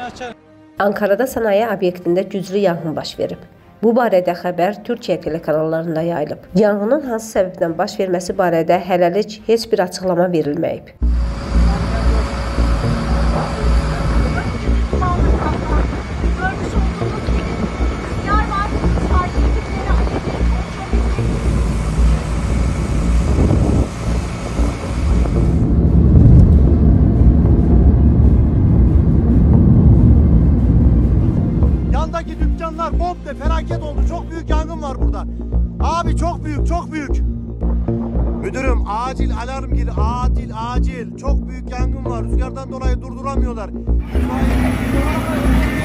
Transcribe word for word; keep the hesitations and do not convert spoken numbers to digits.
Ankara'da sanayi obyektində güclü yanğın baş verib. Bu barədə xəbər Türkiyə telekanallarında yayılıb. Yanğının hansı səbəbdən baş verməsi barədə hələlik heç bir açıqlama verilməyib. Yandaki dükkanlar komple felaket oldu. Çok büyük yangın var burada. Abi çok büyük, çok büyük. Müdürüm acil alarm gir. Acil, acil. Çok büyük yangın var. Rüzgardan dolayı durduramıyorlar.